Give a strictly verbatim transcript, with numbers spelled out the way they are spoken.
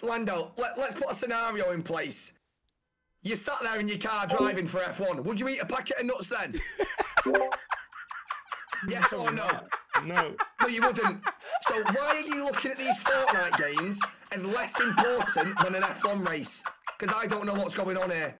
Lando, let, let's put a scenario in place. You sat there in your car driving for F one. Would you eat a packet of nuts then? Yes or no? No. No, you wouldn't. So why are you looking at these Fortnite games as less important than an F one race? Because I don't know what's going on here.